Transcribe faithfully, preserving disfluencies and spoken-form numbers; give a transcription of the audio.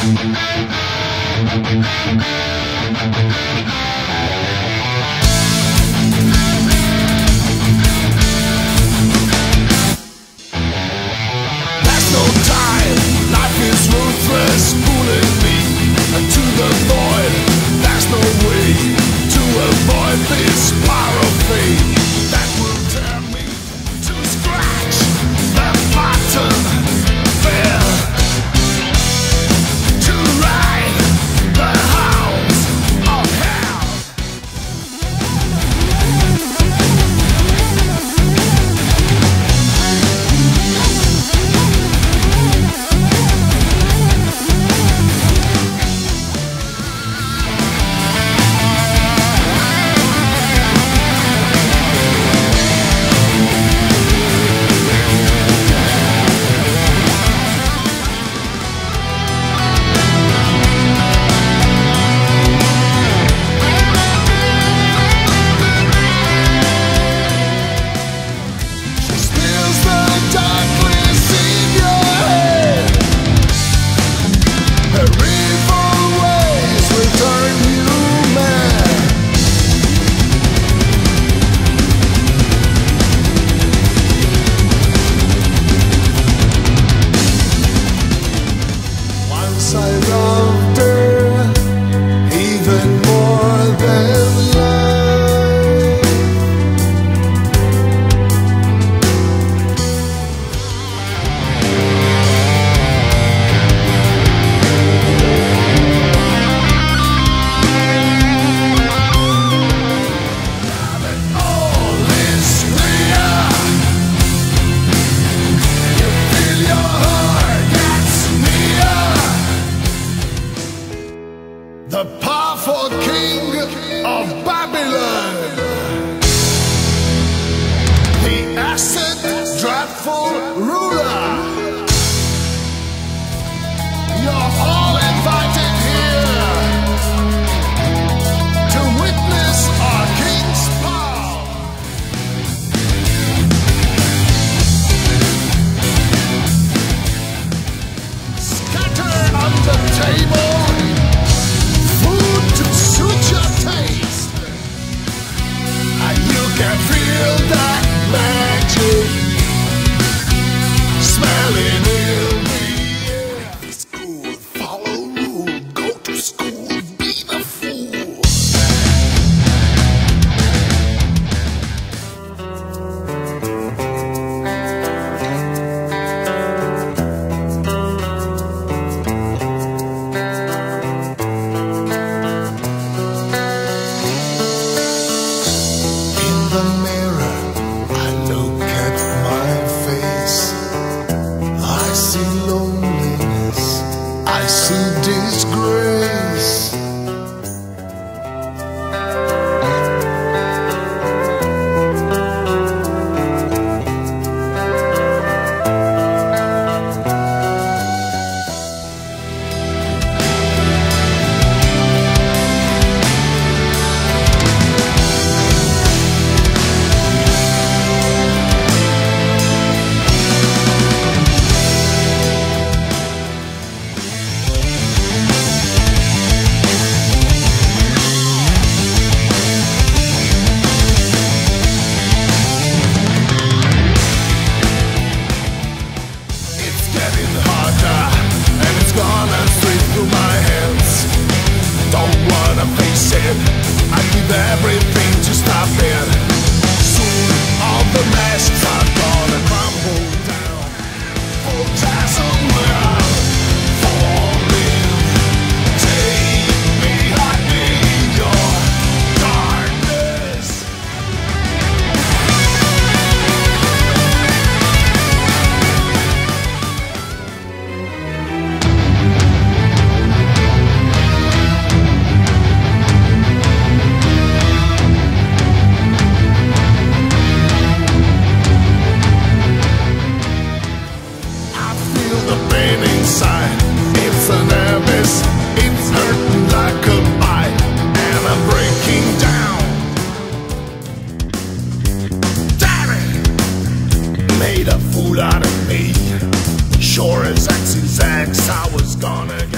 There's no time, life is ruthless, pulling me to the void. There's no way to avoid this power of fate that will tear me to scratch the bottom. Fail to ride the hounds of hell. I loved her even more than life. Now that all is clear, you feel your heart gets near. The powerful king of Babylon, the acid dreadful ruler. You're all invited here to witness our king's power. Scattered on the table, food to suit your taste, and you can feel that magic smelling in the air. School, follow rule, go to school, be the fool. In the mirror, I look at my face. I see loneliness, I see disgrace. It's getting harder, and it's gonna slip through my hands. Don't wanna face it, I give everything to stop it. Soon all the masks are gonna crumble down. Phantasmal falling, take me hide in your darkness. made a fool out of me. Sure as X is X, I was gonna get